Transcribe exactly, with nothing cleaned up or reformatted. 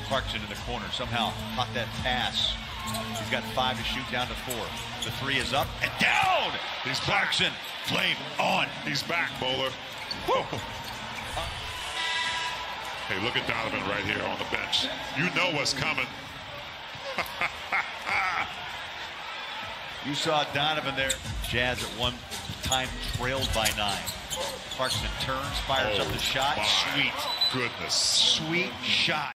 Clarkson in the corner. Somehow caught that pass. He's got five to shoot, down to four. The three is up and down. He's Clarkson, flame on. He's back, Bowler. Whoa. Hey, look at Donovan right here on the bench. You know what's coming. You saw Donovan there. Jazz at one time trailed by nine. Clarkson turns, fires oh, up the shot. My Sweet. goodness. Sweet shot.